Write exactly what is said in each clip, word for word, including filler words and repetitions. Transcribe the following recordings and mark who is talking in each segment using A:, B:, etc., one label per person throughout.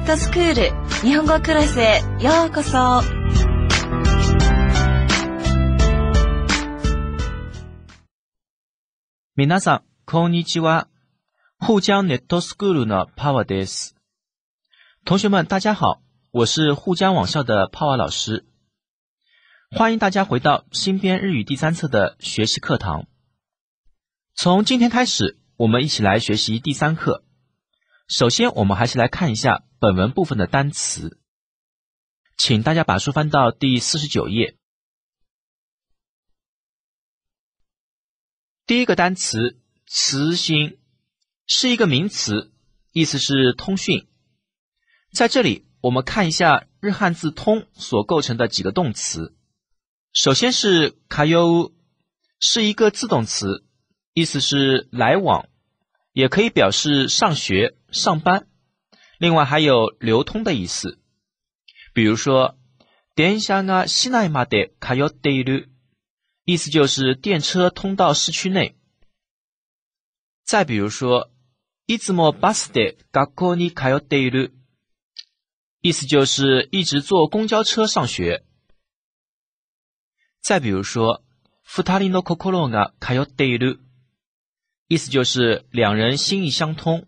A: ットスクール日本語クラスへようこそ。
B: 皆さん、こんにちは。沪江ネットスクールのパワです。同学们，大家好，我是沪江网校的帕瓦老师。欢迎大家回到新编日语第三册的学习课堂。从今天开始，我们一起来学习第三课。首先，我们还是来看一下本文部分的单词。请大家把书翻到第四十九页。第一个单词，磁性，是一个名词，意思是通讯。在这里，我们看一下日汉字通所构成的几个动词。首先是通う，是一个自动词，意思是来往，也可以表示上学、上班。另外还有流通的意思。比如说、電車が市内まで通っている，意思就是电车通到市区内。再比如说、いつもバスで学校に通っている，意思就是一直坐公交車上学。再比如说、二人の心が通っている，意思就是两人心意相通。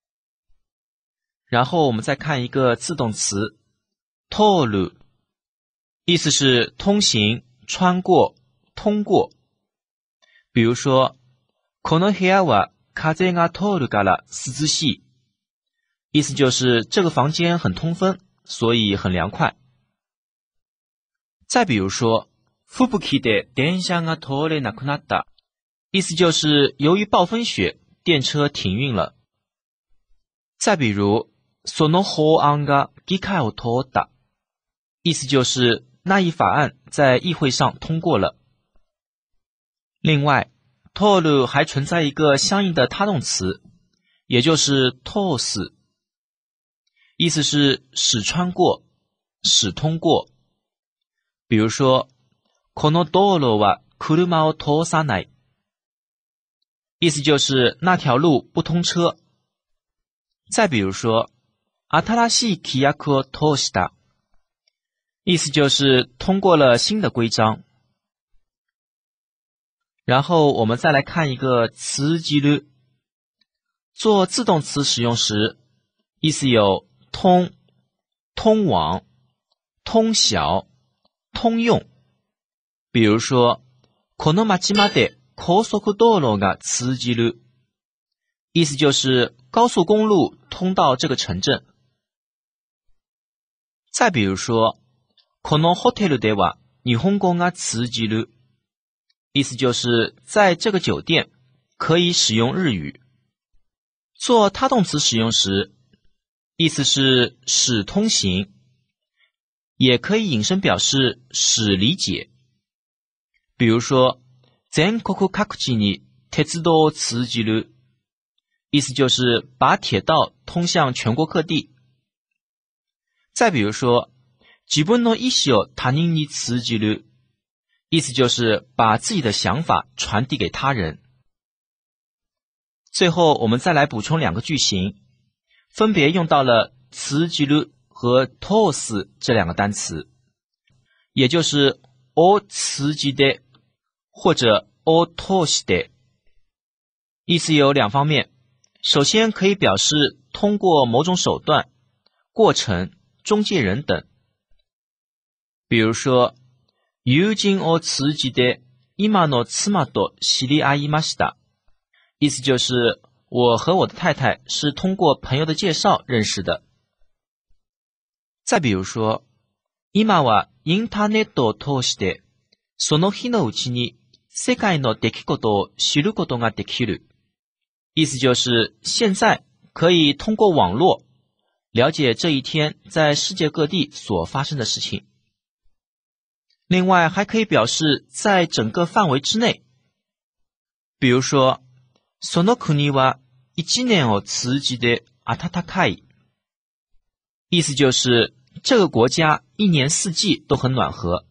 B: 然后我们再看一个自动词、通る，意思是通行、穿过、通过。比如说、この部屋は風が通るから涼しい，意思就是这个房间很通风，所以很凉快。再比如说、吹雪で電車が通れなくなった，意思就是由于暴风雪，电车停运了。再比如、その法案が議会を通った，意思就是那一法案在议会上通过了。另外、通る还存在一个相应的他动词，也就是通す，意思是使穿过、使通过。比如说、この道路は車を通さない，意思就是那条路不通车。再比如说、新しい規約を通した，意思就是通过了新的规章。然后我们再来看一个通じる，做自动词使用時，意思有通、通往、通晓、通用。比如说、この町まで高速道路が通じる，意思就是高速公路通到这个城镇。再比如说、このホテルでは日本語が通じる，意思就是在这个酒店可以使用日语。做他动词使用时，意思是使通行，也可以引申表示使理解。比如说、全国各地に鉄道を通じる，意思就是把铁道通向全国各地。再比如说、自分の意思を他人に通じる，意思就是把自己的想法传递给他人。最后我们再来补充两个句型，分别用到了通じる和通す这两个单词，也就是を通じて或者を通して。意思有两方面，首先可以表示通过某种手段、过程、中介人等。比如说、友人を通じて今の妻と知り合いました，意思就是我和我的太太是通过朋友的介紹认识的。再比如说、今はインターネットを通してその日のうちに世界の出来事を知ることができる，意思就是现在可以通过网络了解这一天在世界各地所发生的事情。另外还可以表示在整个范围之内。比如说、その国は一年を通じて暖かい，意思就是这个国家一年四季都很暖和。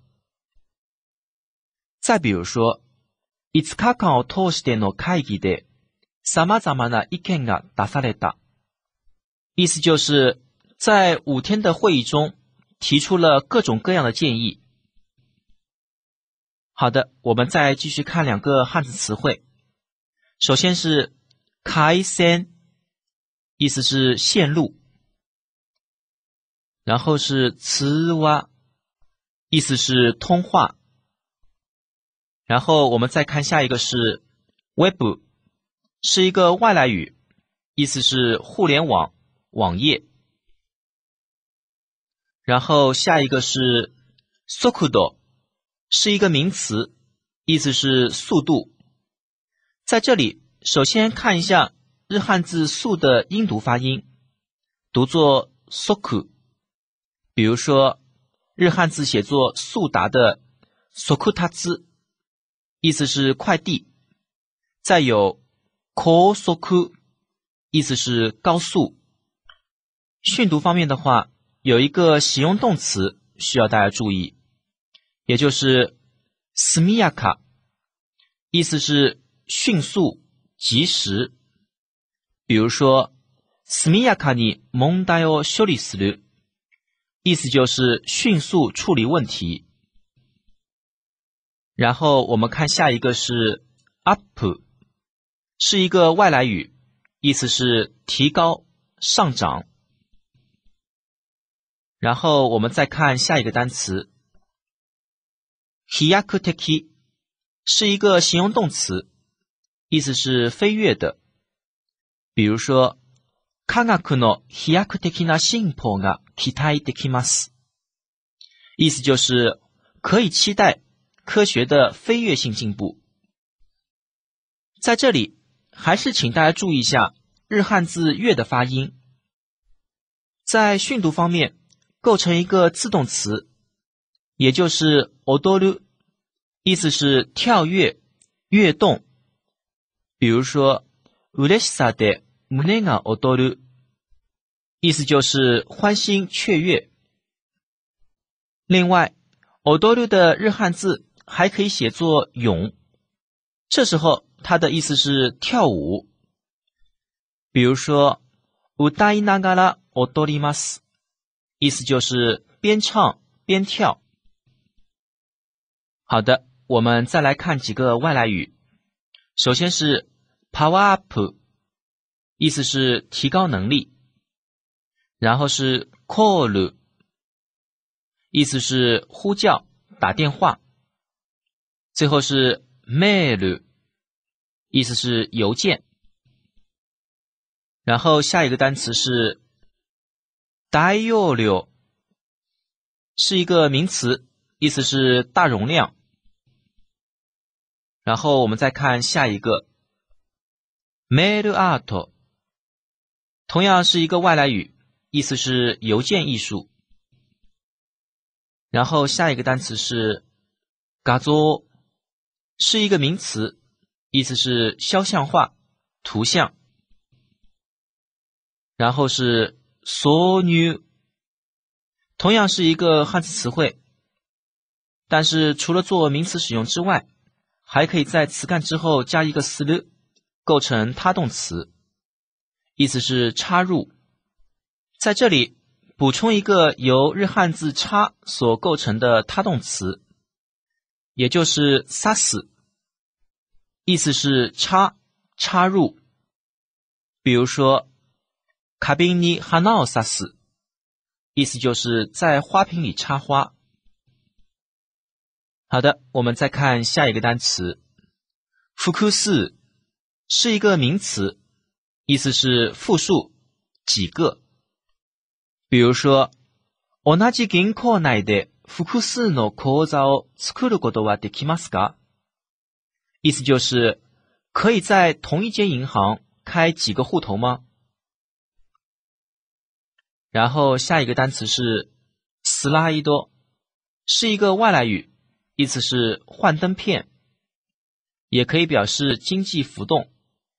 B: 再比如说、いつかかんを通しての会議で様々な意見が出された，意思就是在五天的会议中提出了各种各样的建议。好的，我们再继续看两个汉字词汇。首先是開線，意思是线路。然后是通話，意思是通话。然后我们再看下一个是 web， 是一个外来语，意思是互联网、网页。然后下一个是 速度，是一个名詞，意思是速度。在这里首先看一下日汉字速的音读发音，读作 soku。比如说日汉字写作速达的 sokutatsu， 意思是快递。再有 kosoku， 意思是高速。训读方面的话，有一个形容动词需要大家注意，也就是速やか，意思是迅速、及时。比如说速やかに問題を処理する，意思就是迅速处理问题。然后我们看下一个是 up， 是一个外来语，意思是提高、上涨。然后我们再看下一个单词 飛躍的，是一个形容动词，意思是飞跃的。比如说科学の飛躍的な進歩が期待できます，意思就是可以期待科学的飞跃性进步。在这里还是请大家注意一下日汉字跃的发音。在训读方面构成一个自动词，也就是踊る，意思是跳跃、跃动。比如说嬉しさで胸が踊る，意思就是欢欣雀跃。另外踊る的日汉字还可以写作咏，这时候它的意思是跳舞。比如说歌いながら踊ります，意思就是边唱边跳。好的，我们再来看几个外来语。首先是 power up， 意思是提高能力。然后是 call， 意思是呼叫、打电话。最后是 mail， 意思是邮件。然后下一个单词是大容量，是一个名词，意思是大容量。然后我们再看下一个 mail art， 同样是一个外来语，意思是邮件艺术。然后下一个单词是画像，是一个名词，意思是肖像画、图像。然后是挿入，同样是一个汉字词汇，但是除了做名词使用之外，还可以在词干之后加一个する，构成他动词，意思是插入。在这里补充一个由日汉字插所构成的他动词，也就是刺す，意思是插、插入。比如说花瓶に花を刺す，意思就是在花瓶里插花。好的，我们再看下一个单词複数，是一个名词，意思是复数、几个。比如说同じ銀行内で複数の口座を作ることはできますか？意思就是可以在同一间银行开几个户头吗？然后下一个单词是スライド，是一个外来语，意思是幻灯片，也可以表示经济浮动。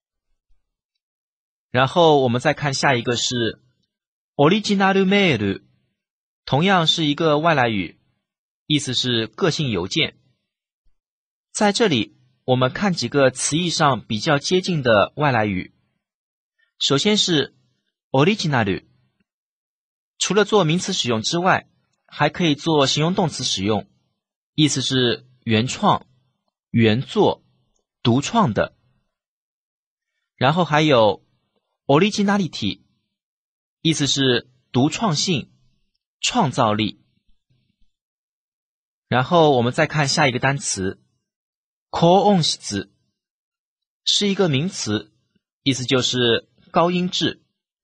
B: 然后我们再看下一个是オリジナルメール，同样是一个外来语，意思是个性邮件。在这里我们看几个词义上比较接近的外来语。首先是オリジナル， 除了做名词使用之外，还可以做形容动词使用，意思是原创、原作、独创的。然后还有 originality， 意思是独创性、创造力。然后我们再看下一个单词 高音質，是一个名词，意思就是高音质。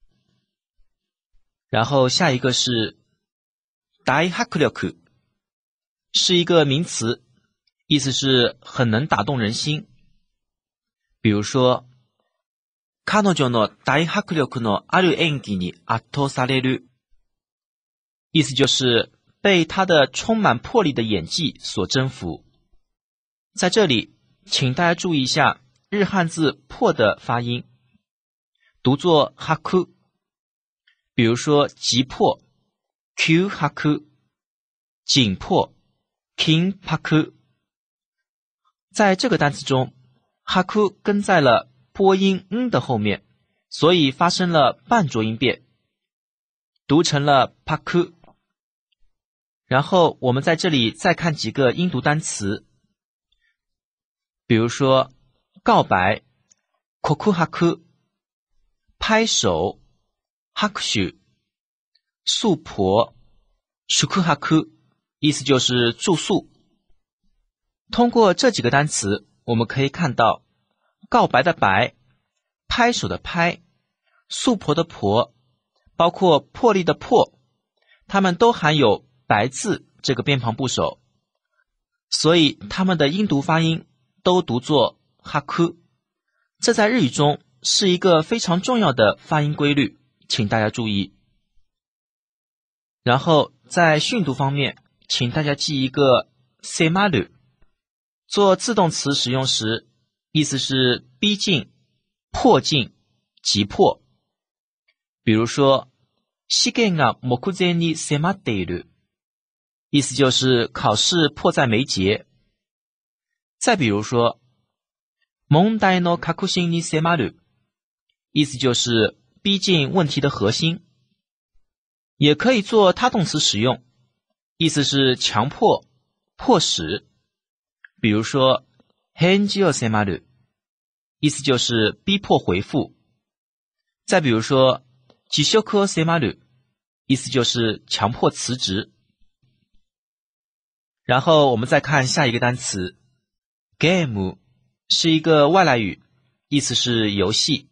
B: 然后下一个是大迫力，是一个名词，意思是很能打动人心。比如说彼女の大迫力のある演技に圧倒される，意思就是被她的充满魄力的演技所征服。在这里请大家注意一下日汉字魄的发音，读作哈库。比如说急迫 Q 哈库，紧迫 King 帕库。在这个单词中，哈库跟在了播音嗯的后面，所以发生了半浊音变，读成了帕库。然后我们在这里再看几个音读单词，比如说告白 koku haku， 拍手 hakushu， 宿婆 shuku haku， 意思就是住宿。通过这几个单词，我们可以看到告白的白、拍手的拍、宿婆的婆，包括魄力的魄，它们都含有白字这个偏旁部首，所以它们的音读发音都读作哈库。这在日语中是一个非常重要的发音规律，请大家注意。然后在训读方面，请大家记一个 semaru， 做自动词使用时，意思是逼近、迫近、急迫。比如说試験が目前に迫っている，意思就是考试迫在眉睫。再比如说問題の核心に迫る，意思就是逼近问题的核心。也可以做他动词使用，意思是强迫、迫使。比如说返事を迫る，意思就是逼迫回复。再比如说辞職を迫る，意思就是强迫辞职。然后我们再看下一个单词 game， 是一个外来语，意思是游戏。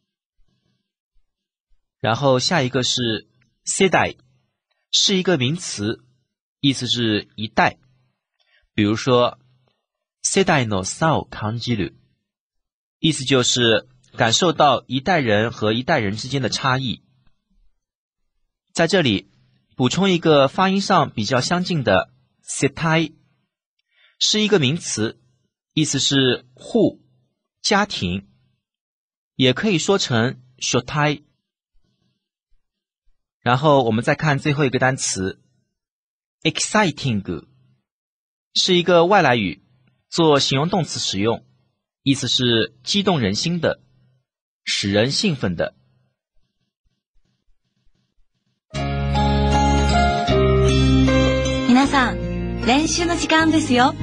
B: 然后下一个是世代，是一个名词，意思是一代。比如说世代の差を感じる，意思就是感受到一代人和一代人之间的差异。在这里补充一个发音上比较相近的世帯，是一个名词，意思是户、家庭，也可以说成所帯。然后我们再看最后一个单词 exciting， 是一个外来语，做形容动词使用，意思是激动人心的，使人兴奋的。
A: 皆さん、練習の時間ですよ。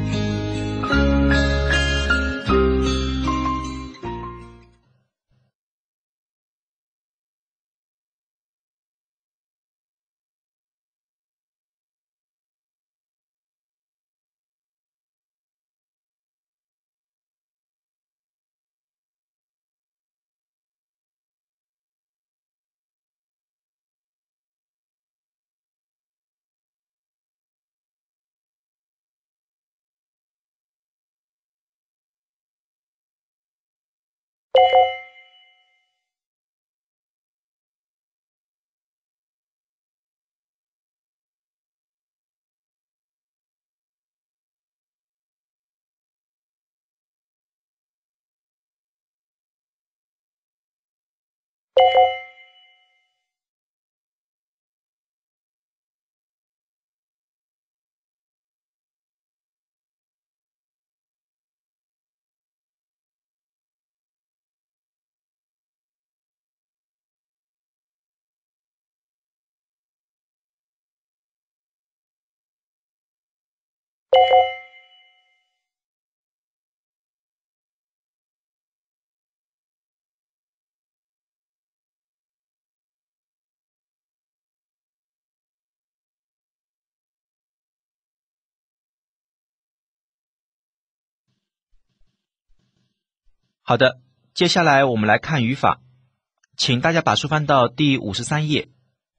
B: 好的，接下来我们来看语法，请大家把书翻到第五十三页。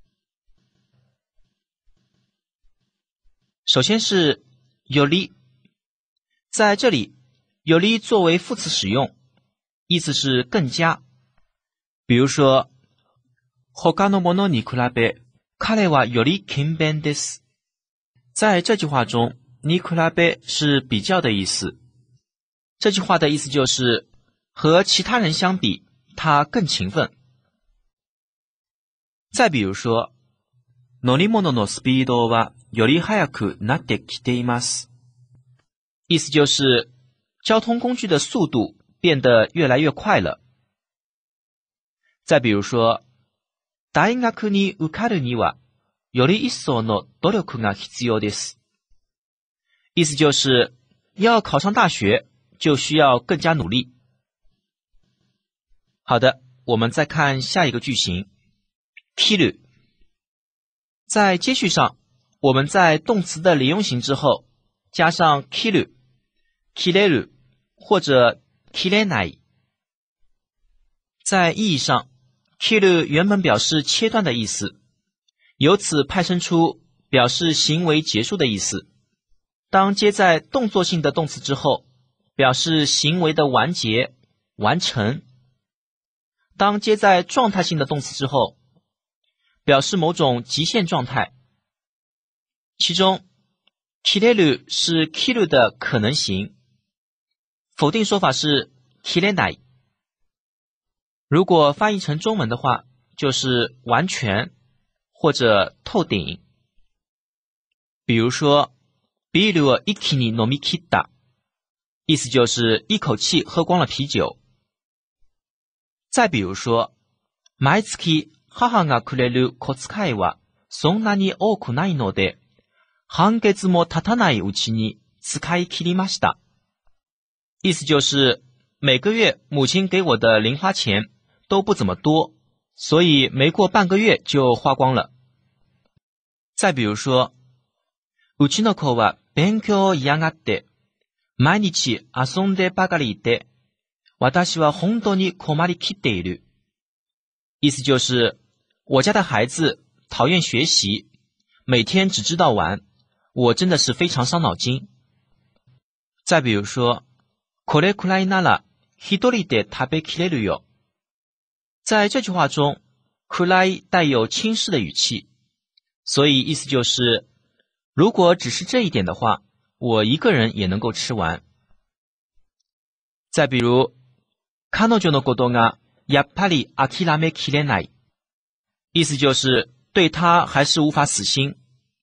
B: 首先是より，在这里より作为副词使用，意思是更加。比如说他のものに比べ彼はより勤勉です。在这句话中，に比べ是比較的意思。这句话的意思就是和其他人相比，他更勤奋。再比如说乗り物のスピードはより速くなってきています。意思就是交通工具的速度变得越来越快了。再比如说大学に受かるにはより一層の努力が必要です。意思就是要考上大学就需要更加努力。好的，我们再看下一个句型切る。在接续上，我们在动词的连用型之后加上切る、切れる或者切れない。在意义上，切る原本表示切断的意思，由此派生出表示行为结束的意思。当接在动作性的动词之后，表示行为的完结、完成。当接在状态性的动词之后，表示某种极限状态。其中切れる是切る的可能形，否定说法是切れない。如果翻译成中文的话，就是完全或者透顶。比如说ビールを一気に飲み切った，意思就是一口气喝光了啤酒。再比如说毎月母がくれる小遣いはそんなに多くないので半月も経たないうちに使い切りました。意思就是每个月母亲给我的零花钱都不怎么多，所以没过半个月就花光了。再比如说うちの子は勉強を嫌がって毎日遊んでばかりいて私は本当に困りきっている。意思就是我家的孩子讨厌学习，每天只知道玩，我真的是非常伤脑筋。再比如说これくらいなら一人で食べきれるよ。在这句话中くらい带有轻视的语气，所以意思就是如果只是这一点的话，我一个人也能够吃完。再比如彼女のことがやっぱり諦めきれない。意思就是对他还是无法死心。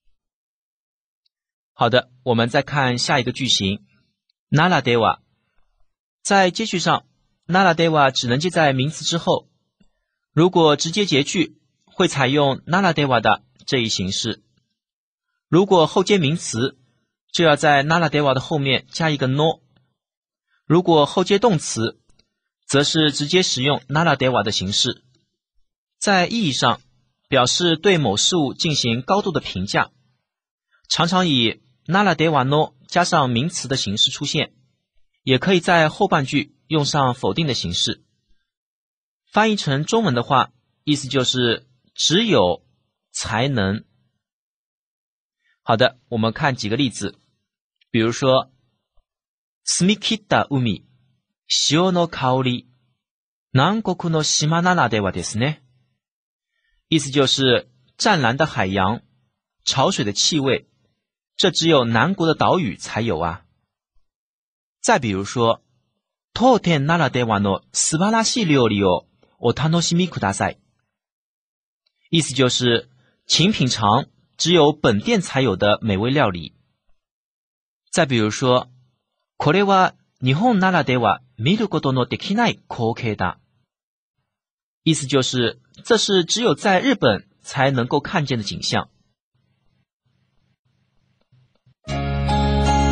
B: 好的，我们再看下一个句型ならでは。在接句上ならでは只能接在名词之后，如果直接结句会采用ならではだ这一形式。如果后接名词就要在ならでは的后面加一个 no。 如果后接动词则是直接使用ならでは的形式。在意义上表示对某事物进行高度的评价，常常以ならではの加上名词的形式出现，也可以在后半句用上否定的形式。翻译成中文的话，意思就是只有才能。好的，我们看几个例子。比如说澄み切った海、潮の香り、南国の島ならではですね。意思就是湛蓝的海洋、潮水的气味，这只有南国的岛屿才有啊。再比如说当店ならではの素晴らしい料理をお楽しみください。意思就是请品尝只有本店才有的美味料理。再比如说これは日本ならでは見ることのできない光景だ。意思就是这是只有在日本才能够看见的景象。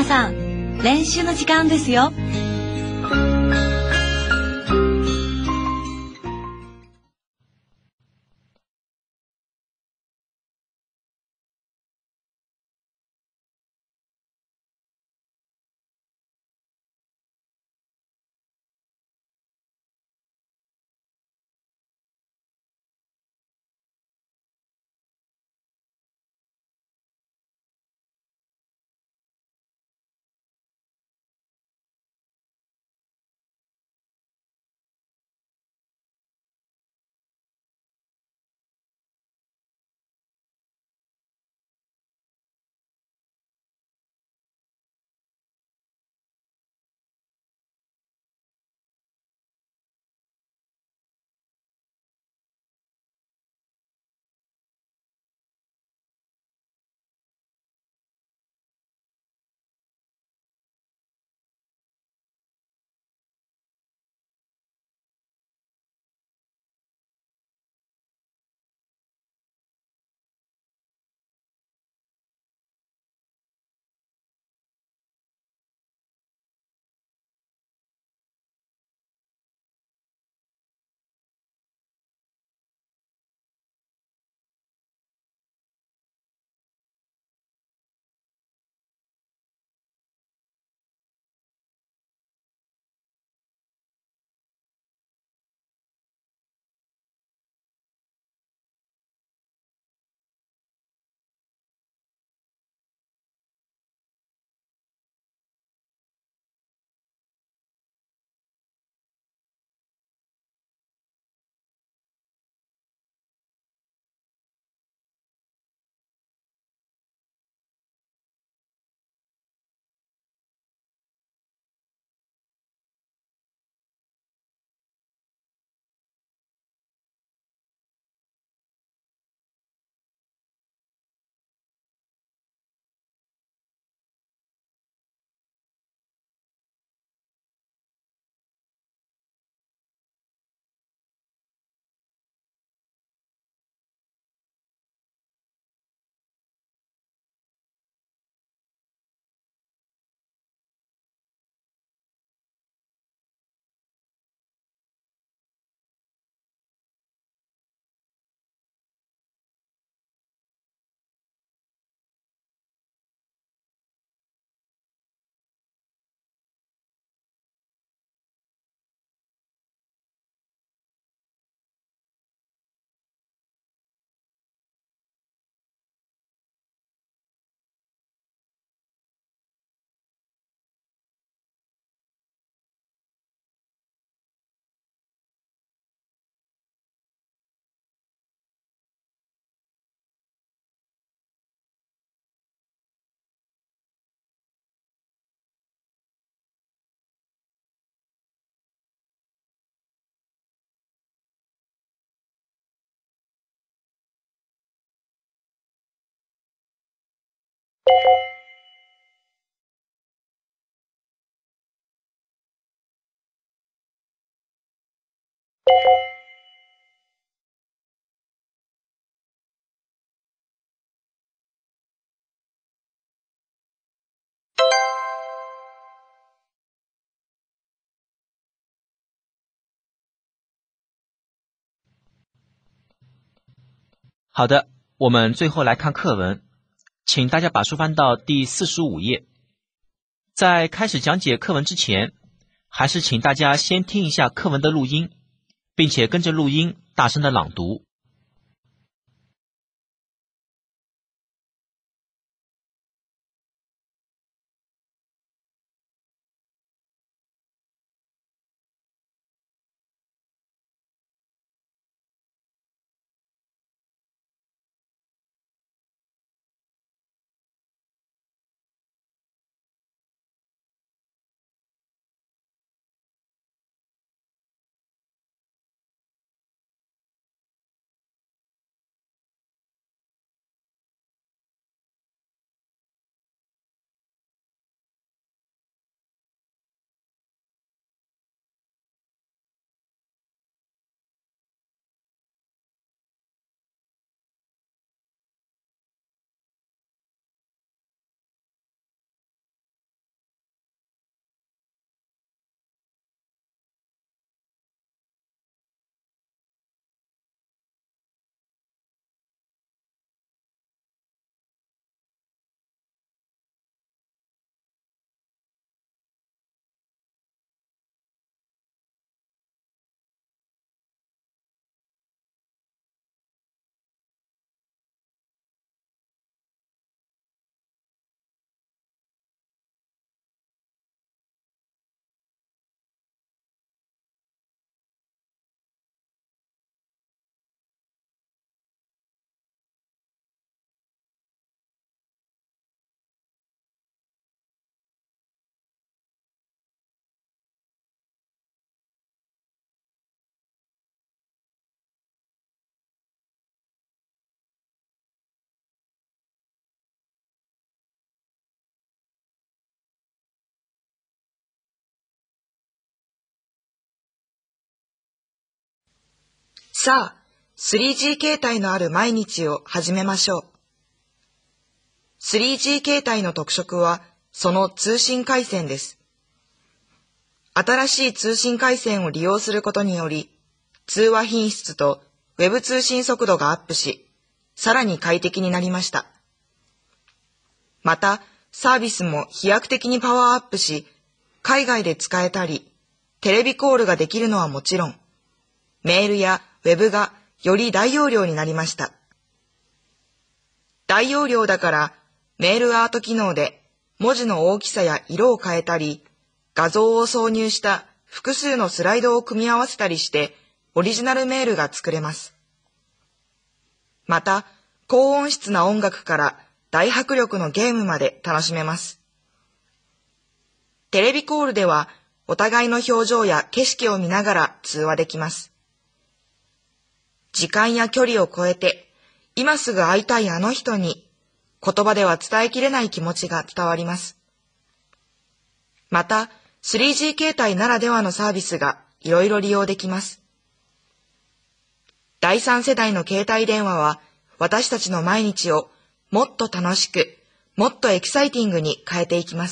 A: 皆さん、練習の時間ですよ。
B: 好的，我们最后来看课文，请大家把书翻到第四十五页。在开始讲解课文之前，还是请大家先听一下课文的录音，并且跟着录音大声的朗读。
C: さあ、スリージー 形態のある毎日を始めましょう。スリージー 形態の特色は、その通信回線です。新しい通信回線を利用することにより、通話品質と Web 通信速度がアップし、さらに快適になりました。また、サービスも飛躍的にパワーアップし、海外で使えたり、テレビコールができるのはもちろん、メールや Web がより大容量になりました。大容量だから、メールアート機能で文字の大きさや色を変えたり、画像を挿入した複数のスライドを組み合わせたりしてオリジナルメールが作れます。また、高音質な音楽から大迫力のゲームまで楽しめます。テレビコールではお互いの表情や景色を見ながら通話できます。時間や距離を超えて今すぐ会いたいあの人に言葉では伝えきれない気持ちが伝わります。また、スリージー 形態ならではのサービスがいろいろ利用できます。だいさん世代の携帯電話は私たちの毎日をもっと楽しく、もっとエキサイティングに変えていきます。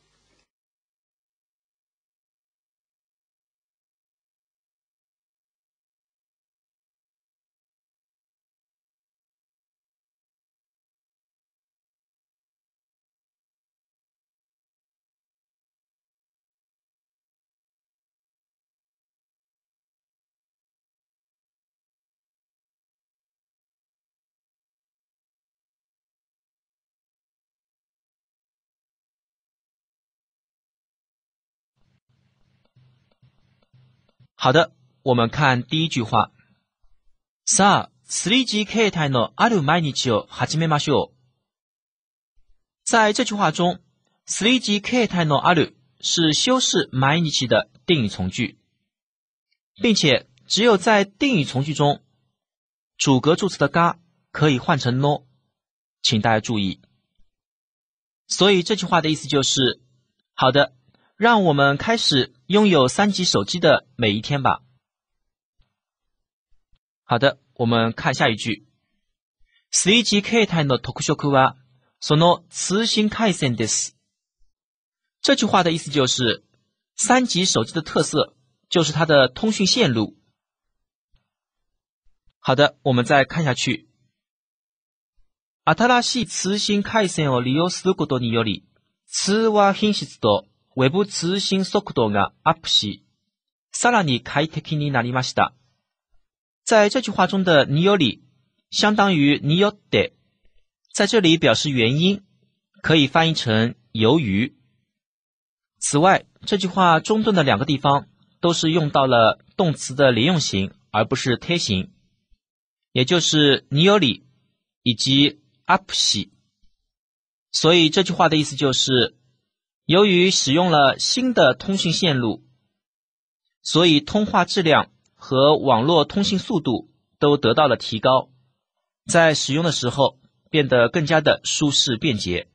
B: 好的，我们看第一句话。さあ、スリージー 形態のある毎日を始めましょう。在这句话中，スリージー 形態のある是修饰毎日的定语从句，并且只有在定语从句中，主格助词的が可以换成の，请大家注意。所以这句话的意思就是，好的，让我们开始拥有三级手机的每一天吧。好的，我们看下一句。スリージー 形態の特色はその通信回線です。这句话的意思就是，三级手机的特色就是它的通讯线路。好的，我们再看下去。新しい通信回線を利用することにより、通話品質とウェブ通信速度がアップし、さらに快適になりました。在这句话中的により相当于によって，在这里表示原因，可以翻译成由于。此外，这句话中顿的两个地方都是用到了动词的连用型，而不是贴形，也就是により以及アップし。所以这句话的意思就是，由于使用了新的通讯线路，所以通话质量和网络通信速度都得到了提高，在使用的时候变得更加的舒适便捷。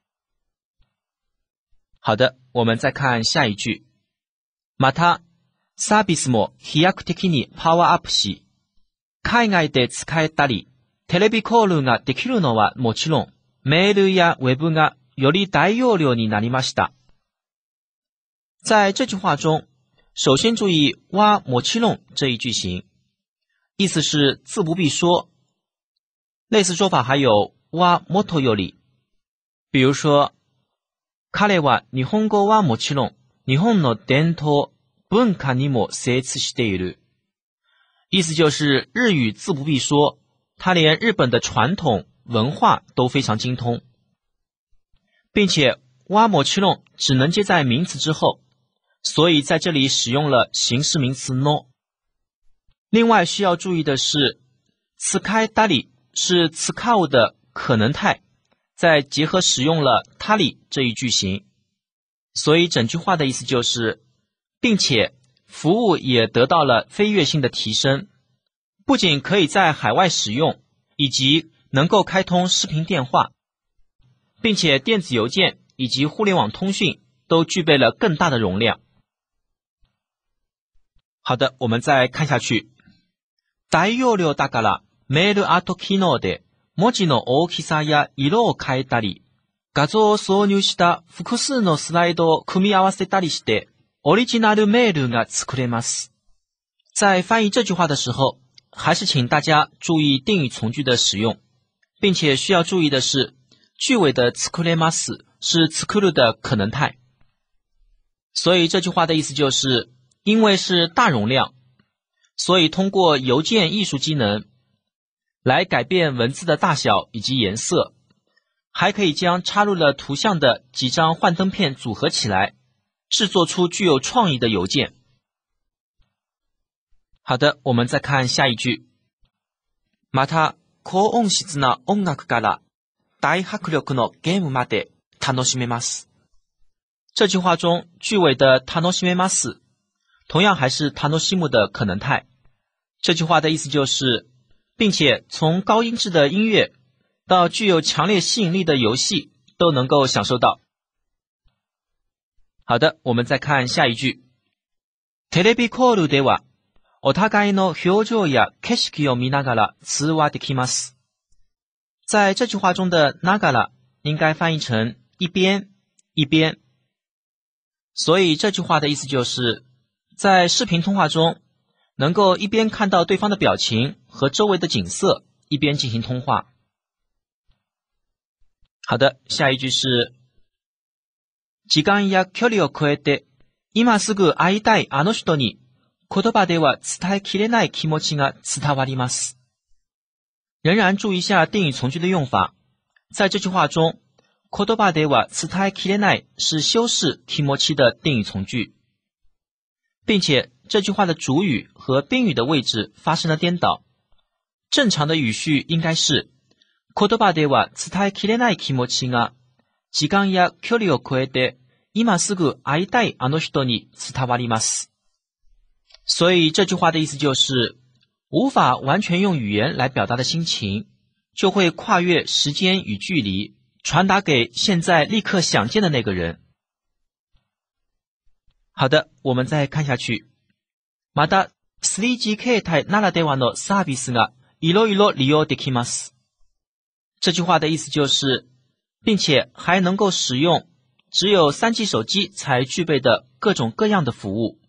B: 好的，我们再看下一句。また、サービスも飛躍的にパワーアップし、海外で使えたり、テレビコールができるのはもちろん、メールやウェブがより大容量になりました。在这句话中，首先注意はもちろん这一句型，意思是自不必说。类似说法还有はもとより，比如说、彼は日本語はもちろん、日本の伝統、文化にも精通している。意思就是日语自不必说，他连日本的传统文化都非常精通，并且はもちろん只能接在名词之后，所以在这里使用了形式名词 no。 另外需要注意的是，使えたり是使う的可能态，再结合使用了たり这一句型，所以整句话的意思就是，并且服务也得到了飞跃性的提升，不仅可以在海外使用，以及能够开通视频电话，并且电子邮件以及互联网通讯都具备了更大的容量。好的，我们再看下去。 大容量だからメールアート機能で文字の大きさや色を変えたり、画像を挿入した複数のスライドを組み合わせたりして、オリジナルメールが作れます。在翻译这句话的时候，还是请大家注意定语从句的使用，并且需要注意的是，句尾的作れます是作る的可能态。所以这句话的意思就是，因为是大容量，所以通过邮件艺术机能来改变文字的大小以及颜色，还可以将插入了图像的几张幻灯片组合起来，制作出具有创意的邮件。好的，我们再看下一句。また、高音質な音楽から大迫力のゲームまで楽しめます。这句话中句尾的楽しめます同样还是楽しむ的可能态。这句话的意思就是，并且从高音质的音乐到具有强烈吸引力的游戏都能够享受到。好的，我们再看下一句。テレビコールではお互いの表情や景色を見ながら通話できます。在这句话中的ながら应该翻译成一边一边。所以这句话的意思就是，在视频通话中能够一边看到对方的表情和周围的景色，一边进行通话。好的，下一句是時間や距離を超えて今すぐ会いたいあの人に言葉では伝えきれない気持ちが伝わります。仍然注意一下定语从句的用法。在这句话中，言葉では伝えきれない是修饰気持ち的定语从句，并且这句话的主语和宾语的位置发生了颠倒。正常的语序应该是言葉では伝えきれない気持ちが時間や距離を超えて今すぐ会いたいあの人に伝わります。所以这句话的意思就是，无法完全用语言来表达的心情，就会跨越时间与距离，传达给现在立刻想见的那个人。好的，我们再看下去。また スリージー 形態ならではのサービスがいろいろ利用できます。这句话的意思就是，并且还能够使用只有 三 G 手机才具备的各种各样的服务。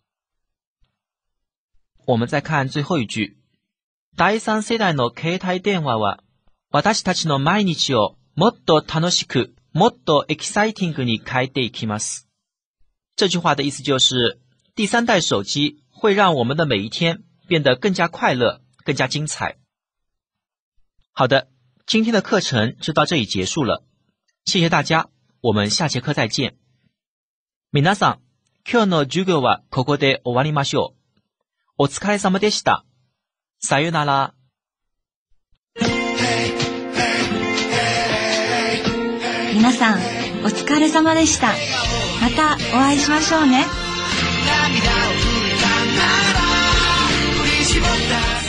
B: 我们再看最后一句。第三世代の携帯電話は私たちの毎日をもっと楽しく、もっとエキサイティングに変えていきます。这句话的意思就是，第三代手机会让我们的每一天变得更加快乐、更加精彩。好的，今天的课程就到这里结束了，谢谢大家，我们下节课再见。皆さん、今日の授業はここで終わりましょう。お疲れ様でした。さよなら。
A: 皆さん、お疲れ様でした。またお会いしましょうね。涙を拭いたなら振り絞った